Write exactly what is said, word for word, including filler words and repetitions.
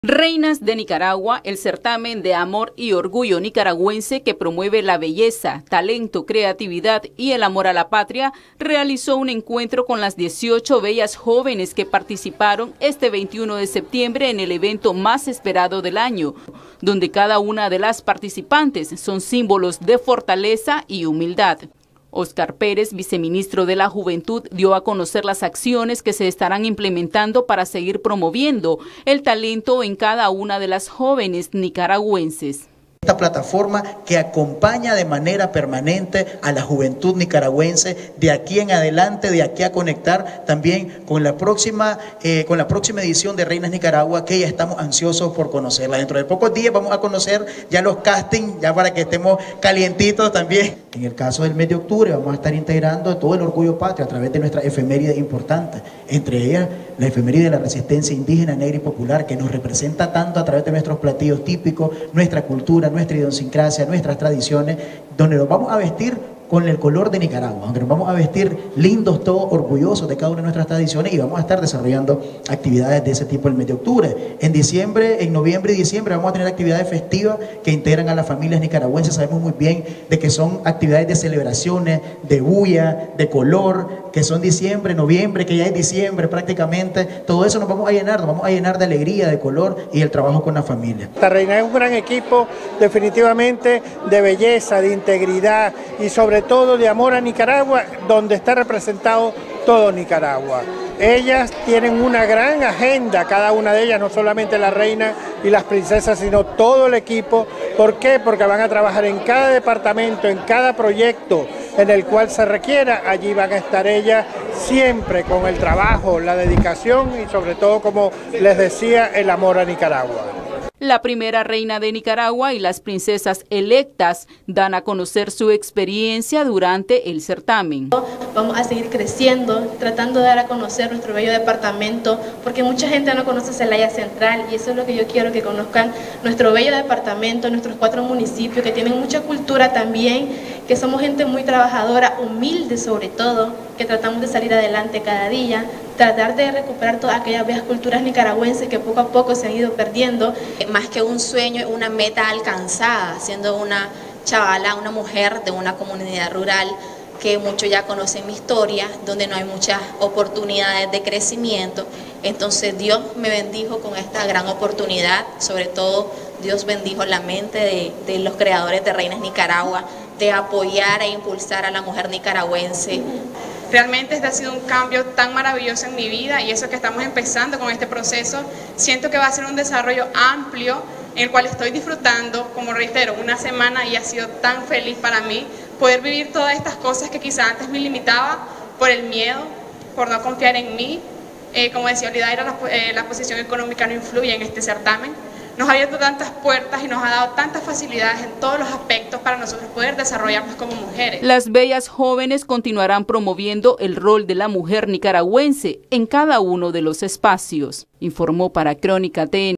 Reinas de Nicaragua, el certamen de amor y orgullo nicaragüense que promueve la belleza, talento, creatividad y el amor a la patria, realizó un encuentro con las dieciocho bellas jóvenes que participaron este veintiuno de septiembre en el evento más esperado del año, donde cada una de las participantes son símbolos de fortaleza y humildad. Oscar Pérez, viceministro de la Juventud, dio a conocer las acciones que se estarán implementando para seguir promoviendo el talento en cada una de las jóvenes nicaragüenses. Esta plataforma que acompaña de manera permanente a la juventud nicaragüense de aquí en adelante, de aquí a conectar también con la próxima, eh, con la próxima edición de Reinas Nicaragua, que ya estamos ansiosos por conocerla. Dentro de pocos días vamos a conocer ya los castings, ya para que estemos calientitos también. En el caso del mes de octubre vamos a estar integrando todo el orgullo patrio a través de nuestras efemérides importantes, entre ellas la efeméride de la resistencia indígena, negra y popular, que nos representa tanto a través de nuestros platillos típicos, nuestra cultura, nuestra idiosincrasia, nuestras tradiciones, donde nos vamos a vestir con el color de Nicaragua, donde nos vamos a vestir lindos, todos orgullosos de cada una de nuestras tradiciones, y vamos a estar desarrollando actividades de ese tipo el mes de octubre. En diciembre, en noviembre y diciembre vamos a tener actividades festivas que integran a las familias nicaragüenses. Sabemos muy bien de que son actividades de celebraciones, de bulla, de color, que son diciembre, noviembre, que ya es diciembre prácticamente. Todo eso nos vamos a llenar, nos vamos a llenar de alegría, de color y el trabajo con la familia. La Reina es un gran equipo definitivamente de belleza, de integridad y sobre todo de amor a Nicaragua, donde está representado todo Nicaragua. Ellas tienen una gran agenda, cada una de ellas, no solamente la reina y las princesas, sino todo el equipo. ¿Por qué? Porque van a trabajar en cada departamento, en cada proyecto en el cual se requiera. Allí van a estar ellas siempre con el trabajo, la dedicación y sobre todo, como les decía, el amor a Nicaragua. La primera reina de Nicaragua y las princesas electas dan a conocer su experiencia durante el certamen. Vamos a seguir creciendo, tratando de dar a conocer nuestro bello departamento, porque mucha gente no conoce Celaya Central y eso es lo que yo quiero que conozcan, nuestro bello departamento, nuestros cuatro municipios que tienen mucha cultura también, que somos gente muy trabajadora, humilde sobre todo, que tratamos de salir adelante cada día, tratar de recuperar todas aquellas bellas culturas nicaragüenses que poco a poco se han ido perdiendo. Más que un sueño, una meta alcanzada, siendo una chavala, una mujer de una comunidad rural que muchos ya conocen mi historia, donde no hay muchas oportunidades de crecimiento. Entonces Dios me bendijo con esta gran oportunidad, sobre todo Dios bendijo la mente de, de los creadores de Reinas Nicaragua, de apoyar e impulsar a la mujer nicaragüense. Realmente este ha sido un cambio tan maravilloso en mi vida y eso que estamos empezando con este proceso, siento que va a ser un desarrollo amplio en el cual estoy disfrutando, como reitero, una semana y ha sido tan feliz para mí poder vivir todas estas cosas que quizá antes me limitaba por el miedo, por no confiar en mí. Eh, como decía Olidaira, la, eh, la posición económica no influye en este certamen. Nos ha abierto tantas puertas y nos ha dado tantas facilidades en todos los aspectos para nosotros poder desarrollarnos como mujeres. Las bellas jóvenes continuarán promoviendo el rol de la mujer nicaragüense en cada uno de los espacios, informó para Crónica T N.